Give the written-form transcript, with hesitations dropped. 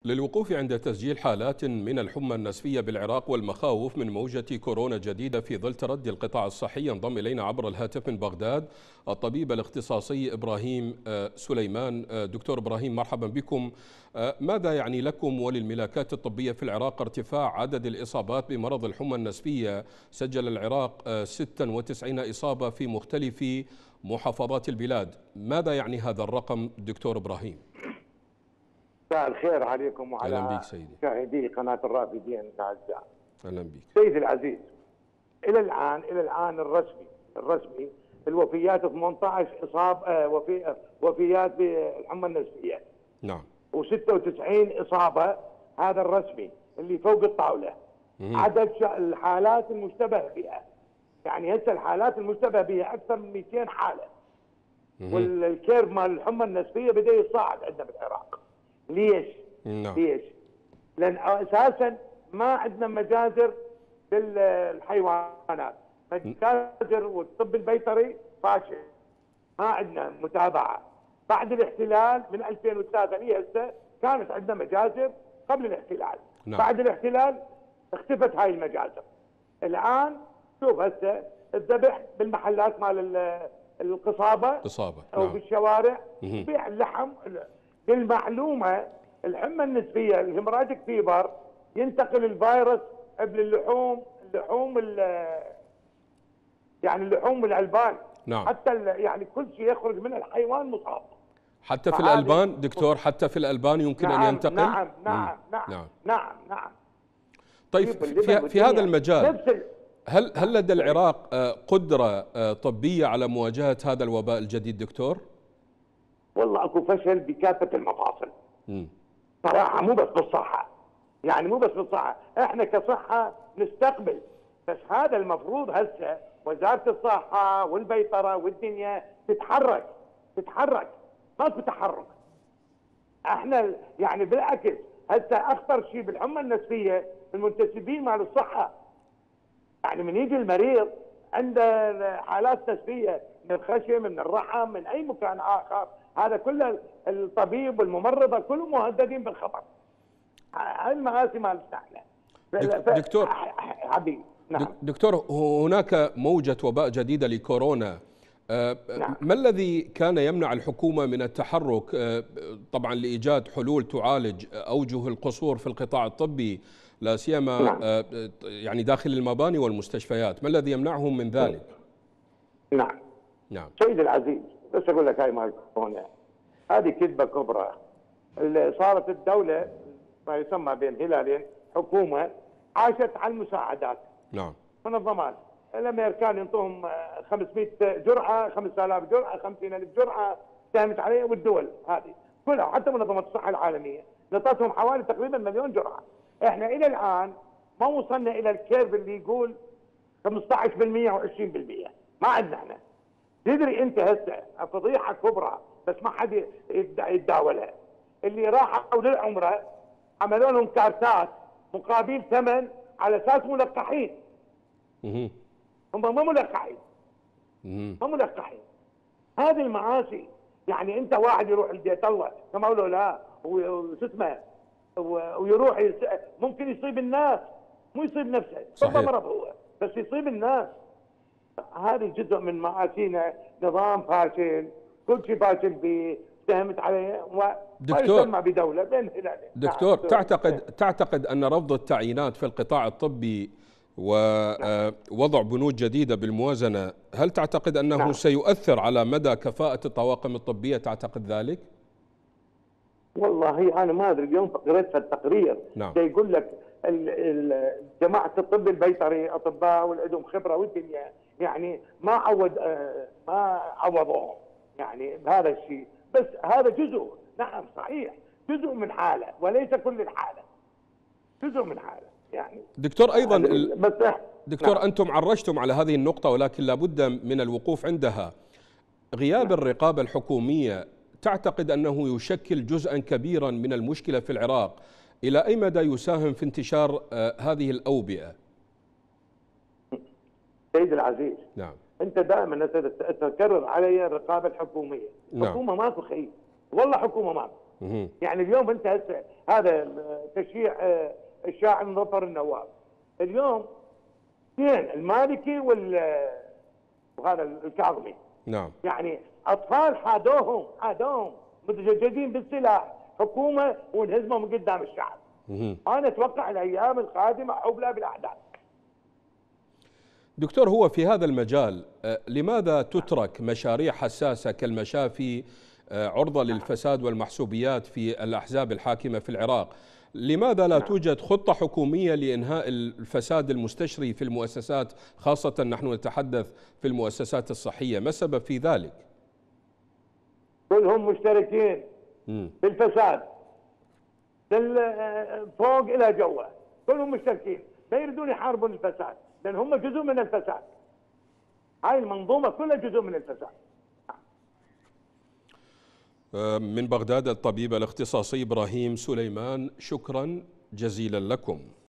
للوقوف عند تسجيل حالات من الحمى النسفية بالعراق والمخاوف من موجة كورونا جديدة في ظل تردي القطاع الصحي، ينضم إلينا عبر الهاتف من بغداد الطبيب الاختصاصي إبراهيم سليمان. دكتور إبراهيم، مرحبا بكم. ماذا يعني لكم وللملاكات الطبية في العراق ارتفاع عدد الإصابات بمرض الحمى النسفية؟ سجل العراق 96 إصابة في مختلف محافظات البلاد. ماذا يعني هذا الرقم دكتور إبراهيم؟ مساء الخير عليكم أهلا وعلى بك سيدي. مشاهدي قناة الرافدين الأعزاء. أهلا بك سيدي العزيز، إلى الآن الرسمي الوفيات 18 إصابة، وفيات بالحمى النسفية. نعم. و96 إصابة، هذا الرسمي اللي فوق الطاولة. عدد الحالات المشتبه بها، يعني هسه الحالات المشتبه بها أكثر من 200 حالة. والكيرف مال الحمى النسفية بدأ يصاعد عندنا بالعراق. ليش؟ نعم. ليش؟ لأن أساسا ما عندنا مجازر للحيوانات، مجازر والطب البيطري فاشل، ما عندنا متابعة. بعد الاحتلال من 2003 لهسه كانت عندنا مجازر قبل الاحتلال. نعم. بعد الاحتلال اختفت هاي المجازر. الآن شوف هسه الذبح بالمحلات مال القصابة أو نعم. بالشوارع، بيع اللحم. للمعلومة الحمى النسفية الهيموراجيك فيبر ينتقل الفيروس قبل اللحوم يعني اللحوم والألبان. نعم. حتى يعني كل شيء يخرج من الحيوان مصاب. حتى في الألبان دكتور، حتى في الألبان يمكن نعم أن ينتقل؟ نعم نعم نعم نعم. نعم نعم. طيب في هذا المجال هل لدى العراق قدرة طبية على مواجهة هذا الوباء الجديد دكتور؟ والله اكو فشل بكافة المفاصل. صراحة مو بس بالصحة، يعني مو بس بالصحة، احنا كصحة نستقبل، بس هذا المفروض هسه وزارة الصحة والبيطرة والدنيا تتحرك. ما في تحرك. احنا يعني بالعكس هسه اخطر شيء بالحمى النسفية المنتسبين مال الصحة. يعني من يجي المريض عنده حالات نسفية من الخشم، من الرحم، من اي مكان اخر، هذا كله الطبيب والممرضة كلهم مهددين بالخطر. هاي المآسي مالتنا احنا. دكتور حبيبي. نعم. دكتور، هناك موجة وباء جديدة لكورونا. نعم. ما الذي كان يمنع الحكومة من التحرك طبعا لإيجاد حلول تعالج أوجه القصور في القطاع الطبي، لا سيما نعم. يعني داخل المباني والمستشفيات؟ ما الذي يمنعهم من ذلك؟ نعم. نعم. سيدي العزيز، بس اقول لك هاي مال كورونا هذه كذبة كبرى. اللي صارت الدولة ما يسمى بين هلالين حكومة عاشت على المساعدات. نعم. منظمات الامريكان ينطوهم 500 جرعه، 5000 جرعه، 50000 جرعه، ساهمت عليها، والدول هذه كلها حتى منظمه الصحه العالميه نطتهم حوالي تقريبا 1,000,000 جرعه. احنا الى الان ما وصلنا الى الكيرف اللي يقول 15% و20%، ما عندنا احنا. تدري انت هسه فضيحه كبرى بس ما حد يتداولها. اللي راحوا للعمره عملوا لهم كارتات مقابل ثمن على اساس ملقحين. هم ما ملقحين. ما ملقحين. هذه المعاصي. يعني انت واحد يروح لبيت الله كما قالوا لا وشو اسمه ويروح ممكن يصيب الناس، مو يصيب نفسه. صحيح. مرض هو بس يصيب الناس. هذه جزء من معاصينا، نظام فاشل، كل شيء فاشل فيه، ساهمت عليه وما يسمى بدوله بين هلالين. دكتور، تعتقد ان رفض التعيينات في القطاع الطبي ووضع بنود جديدة بالموازنة، هل تعتقد أنه سيؤثر على مدى كفاءة الطواقم الطبية؟ تعتقد ذلك؟ والله أنا ما أدري. اليوم قرأت في التقرير يقول لك جماعة الطب البيطري أطباء والعندهم خبرة والدنيا، يعني ما عوضوهم يعني بهذا الشيء. بس هذا جزء، نعم صحيح، جزء من حالة وليس كل الحالة، جزء من حالة يعني. دكتور أيضا دكتور نعم. أنتم عرجتم على هذه النقطة، ولكن لابد من الوقوف عندها. غياب الرقابة الحكومية تعتقد أنه يشكل جزءا كبيرا من المشكلة في العراق؟ إلى أي مدى يساهم في انتشار هذه الأوبئة؟ سيد العزيز، نعم، أنت دائما تكرر علي الرقابة الحكومية. حكومة ماكو خير، والله حكومة ماكو. يعني اليوم انت هسه هذا تشييع الشاعر مظفر النواب، اليوم اثنين المالكي وهذا الكاظمي. نعم. يعني اطفال حادوهم متجددين بالسلاح، حكومه وانهزموا من قدام الشعب. انا اتوقع الايام القادمه حبلى بالاحداث. دكتور، هو في هذا المجال لماذا تترك مشاريع حساسه كالمشافي عرضه للفساد والمحسوبيات في الاحزاب الحاكمه في العراق؟ لماذا لا توجد خطه حكوميه لانهاء الفساد المستشري في المؤسسات، خاصه نحن نتحدث في المؤسسات الصحيه؟ ما السبب في ذلك؟ كلهم مشتركين في الفساد، فوق الى جوا، كلهم مشتركين، لا يريدون يحاربون الفساد لان هم جزء من الفساد. هاي المنظومه كلها جزء من الفساد. من بغداد الطبيب الاختصاصي إبراهيم سليمان، شكرا جزيلا لكم.